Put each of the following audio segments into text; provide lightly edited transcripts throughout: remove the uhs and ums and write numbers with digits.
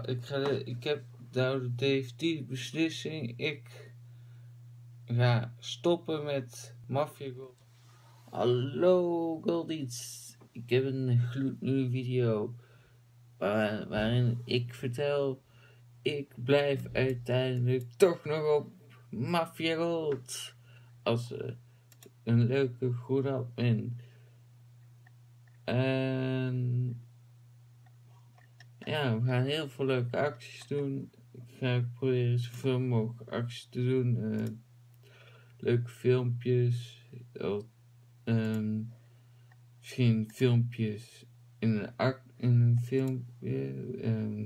Nou, ik heb nou de definitieve beslissing. Ik ga stoppen met Mafia Gold. Hallo Goldies. Ik heb een gloednieuwe video waarin ik vertel, ik blijf uiteindelijk toch nog op Mafia Gold als een leuke goede admin. En ja, we gaan heel veel leuke acties doen. Ik ga proberen zoveel mogelijk acties te doen. Leuke filmpjes. Misschien filmpjes in een filmpje.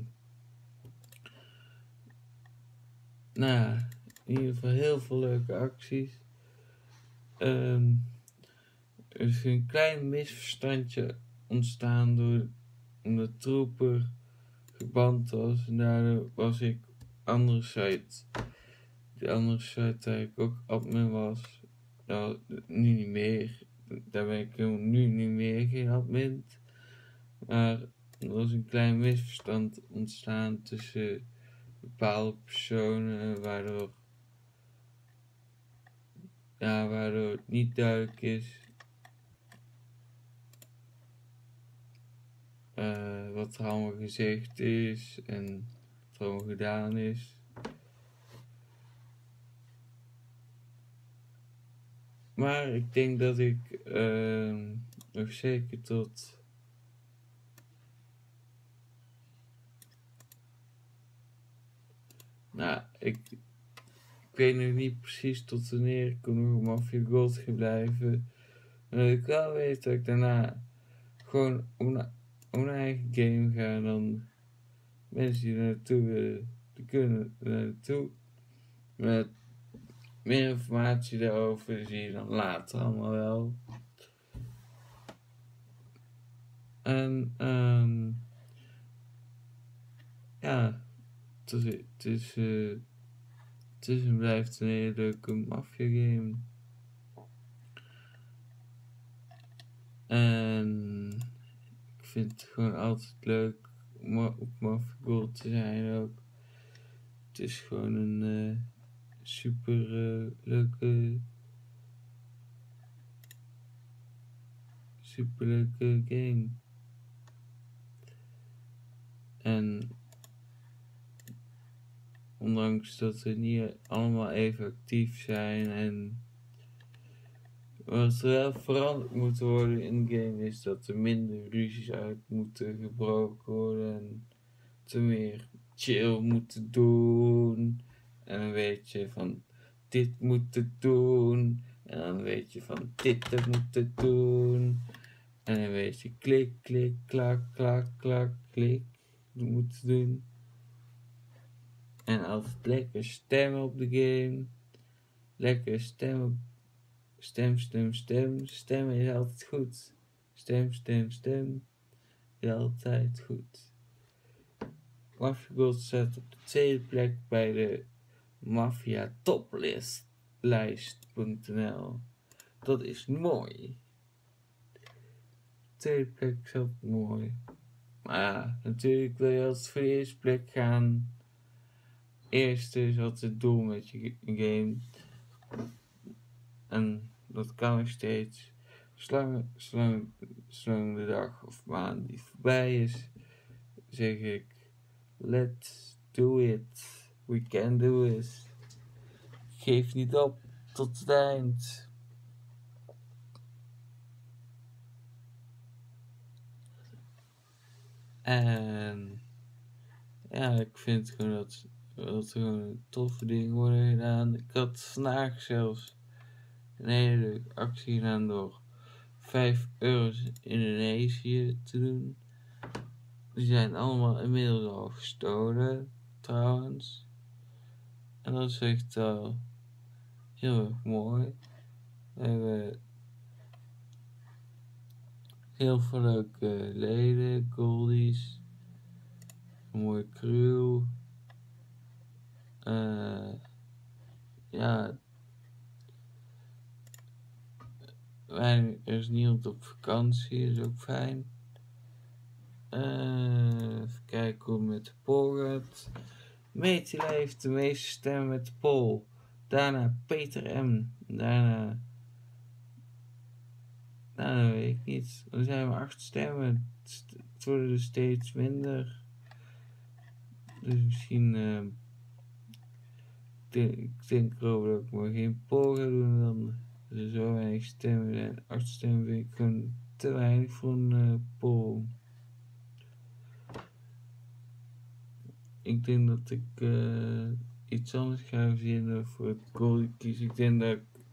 Nou ja, in ieder geval heel veel leuke acties. Er is een klein misverstandje ontstaan omdat Trooper geband was. En daardoor was ik andere site. De andere site waar ik ook admin was. Nou, nu niet meer. Daar ben ik nu niet meer geen admin. Maar er was een klein misverstand ontstaan tussen bepaalde personen. Waardoor het niet duidelijk is wat er allemaal gezegd is en wat er allemaal gedaan is. Maar ik denk dat ik nog zeker tot ik weet nog niet precies tot wanneer ik nog op Mafia Gold ga blijven. Maar ik wel weet dat ik daarna gewoon op een eigen game ga. En dan mensen die er naartoe willen, die kunnen er naartoe. Met meer informatie daarover zie je dan later allemaal wel. En ja, het is en blijft een hele leuke Mafia game. En ik vind het gewoon altijd leuk om op Mafia Gold te zijn ook. Het is gewoon een super leuke game. En ondanks dat we niet allemaal even actief zijn en wat er wel veranderd moet worden in de game is dat er minder ruzies uit moeten gebroken worden en te meer chill moeten doen. En dan weet je van dit moeten doen. En dan weet je van dit moeten doen. En dan weet je klik, klik, klak, klak, klak, klik moeten doen. En altijd lekker stemmen op de game. Lekker stemmen. Stem. Stemmen is altijd goed. Stem. Is altijd goed. Mafia Gold staat op de tweede plek bij de Mafia Toplist.nl. Dat is mooi. Tweede plek is ook mooi. Maar ja, natuurlijk wil je als voor de eerste plek gaan. Eerste is wat het doel met je game. En dat kan nog steeds. Zolang de dag of maand die voorbij is, zeg ik, let's do it. We can do it. Geef niet op tot het eind. En ja, ik vind gewoon dat er gewoon toffe dingen worden gedaan. Ik had vandaag zelfs een hele leuke actie gedaan door €5 in Indonesië te doen. Die zijn allemaal inmiddels al gestolen, trouwens. En dat is echt wel heel erg mooi. We hebben heel veel leuke leden, goldies, een mooie crew. Ja, er is niemand op vakantie, is ook fijn. Even kijken hoe het met de poll gaat. Metila heeft de meeste stemmen met de poll. Daarna Peter M. Daarna weet ik niet. Er zijn maar 8 stemmen. Het worden er steeds minder. Dus misschien... ik denk erover dat ik maar geen poll ga doen. Dan er zo weinig stemmen zijn. 8 stemmen vind ik gewoon te weinig voor een poll. Ik denk dat ik iets anders ga verzinnen voor het goal kiezen. Ik denk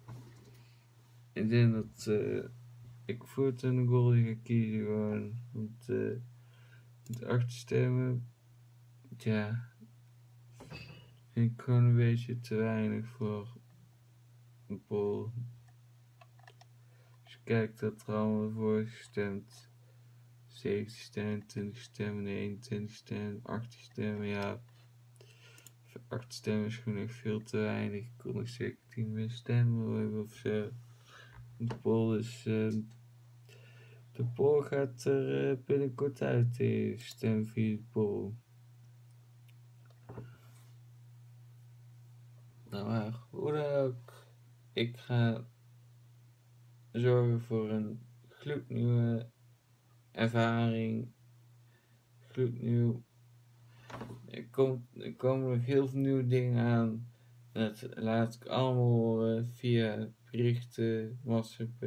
dat ik voor een goal ga kiezen gewoon. Want met 8 stemmen, ja, vind ik gewoon een beetje te weinig voor een poll. Als je kijkt dat er allemaal voor gestemd. 70 stemmen, 20 stemmen, 21 stemmen, 18 stemmen, ja. 8 stemmen is gewoon echt veel te weinig. Ik kon nog zeker 10 meer stemmen hebben of zo. De poll is... de poll gaat er binnenkort uit, stem via de poll. Nou maar, hoe dan ook. Ik ga zorgen voor een gloednieuwe ervaring. Gloednieuw. Er komen nog heel veel nieuwe dingen aan. Dat laat ik allemaal horen via berichten, WhatsApp.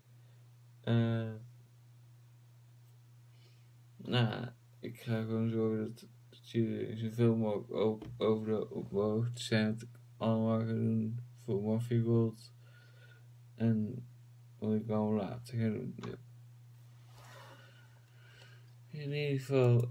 Ik ga gewoon zorgen dat jullie zoveel mogelijk over op de hoogte zijn wat ik allemaal ga doen voor Mafia Gold. En wat ik allemaal later ga doen. In ieder geval,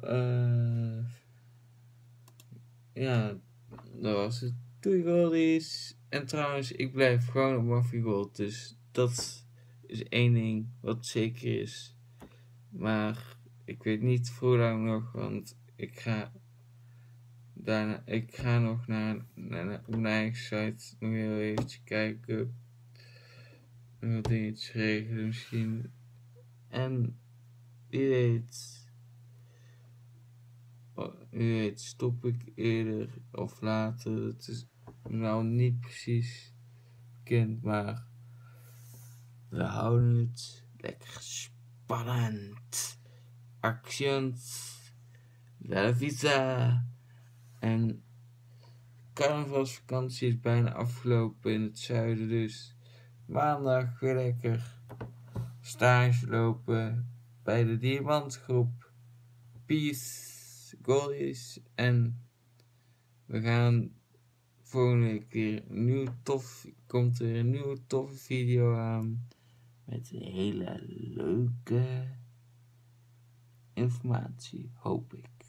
ja, dat was het. Doei Goldies. En trouwens, ik blijf gewoon op Mafia Gold. Dus dat is één ding wat zeker is. Maar ik weet niet voor hoe lang nog, want ik ga nog naar mijn eigen site nog heel eventjes kijken. Wat dingetjes regelen misschien. En wie weet stop ik eerder of later. Het is nou niet precies bekend, maar we houden het lekker spannend. Actions. Velvisa. En carnavalsvakantie is bijna afgelopen in het zuiden, dus maandag weer lekker stage lopen bij de Diamantgroep. Peace, Goldies. En we gaan volgende week weer komt er een nieuwe toffe video aan met een hele leuke informatie, hoop ik.